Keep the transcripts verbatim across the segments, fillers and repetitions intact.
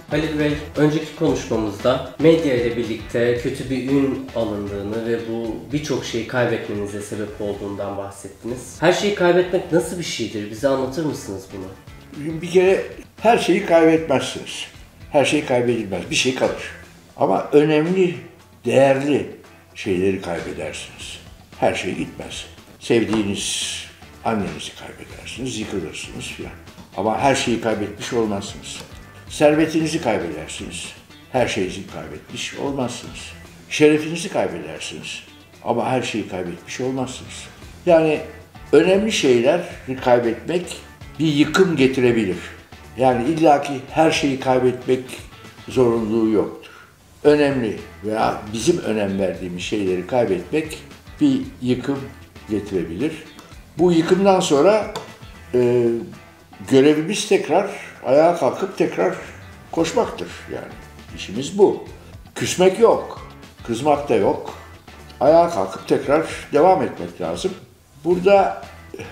Halil Bey, önceki konuşmamızda medya ile birlikte kötü bir ün alındığını ve bu birçok şeyi kaybetmenize sebep olduğundan bahsettiniz. Her şeyi kaybetmek nasıl bir şeydir? Bize anlatır mısınız bunu? Bir kere her şeyi kaybetmezsiniz. Her şey kaybedilmez. Bir şey kalır. Ama önemli, değerli şeyleri kaybedersiniz. Her şey gitmez. Sevdiğiniz annenizi kaybedersiniz, yıkılırsınız filan. Ama her şeyi kaybetmiş olmazsınız. Servetinizi kaybedersiniz. Her şeyi kaybetmiş olmazsınız. Şerefinizi kaybedersiniz. Ama her şeyi kaybetmiş olmazsınız. Yani önemli şeyleri kaybetmek bir yıkım getirebilir. Yani illaki her şeyi kaybetmek zorunluluğu yoktur. Önemli veya bizim önem verdiğimiz şeyleri kaybetmek bir yıkım getirebilir. Bu yıkımdan sonra e, görevimiz tekrar ayağa kalkıp tekrar koşmaktır yani. İşimiz bu. Küsmek yok, kızmak da yok. Ayağa kalkıp tekrar devam etmek lazım. Burada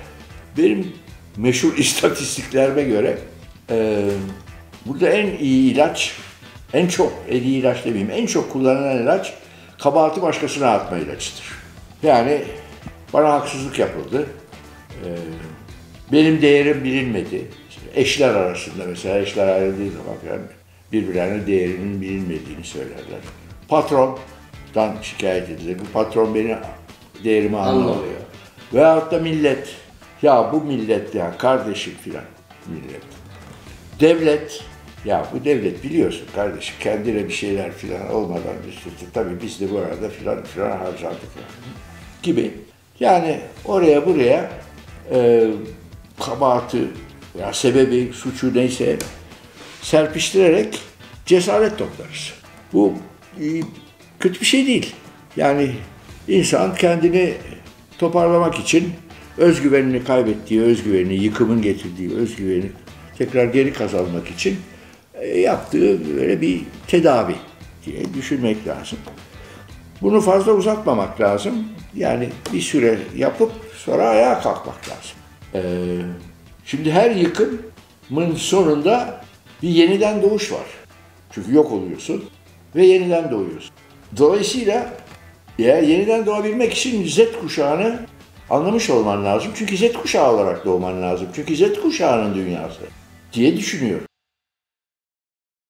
benim meşhur istatistiklerime göre e, burada en iyi ilaç, en çok, en iyi ilaç demeyeyim, en çok kullanılan ilaç kabahati başkasına atma ilacıdır. Yani bana haksızlık yapıldı. E, benim değerim bilinmedi. Eşler arasında mesela eşler ayrıldığı zaman yani birbirlerine değerinin bilinmediğini söylerler. Patrondan şikayet edilir. Bu patron beni değerimi anlamıyor. Veyahut da millet. Ya bu millet ya kardeşim filan millet. Devlet. Ya bu devlet biliyorsun kardeşim kendine bir şeyler filan olmadan üstüne tabii biz de bu arada filan filan harcadık yani. Gibi. Yani oraya buraya e, kabahati ya sebebi, suçu neyse serpiştirerek cesaret toplarız. Bu e, kötü bir şey değil. Yani insan kendini toparlamak için özgüvenini kaybettiği, özgüvenini, yıkımın getirdiği özgüveni tekrar geri kazanmak için e, yaptığı böyle bir tedavi diye düşünmek lazım. Bunu fazla uzatmamak lazım. Yani bir süre yapıp sonra ayağa kalkmak lazım. Ee, şimdi her yıkımın sonunda bir yeniden doğuş var. Çünkü yok oluyorsun ve yeniden doğuyorsun. Dolayısıyla ya yeniden doğabilmek için Z kuşağını anlamış olman lazım. Çünkü Z kuşağı olarak doğman lazım. Çünkü Z kuşağının dünyası diye düşünüyorum.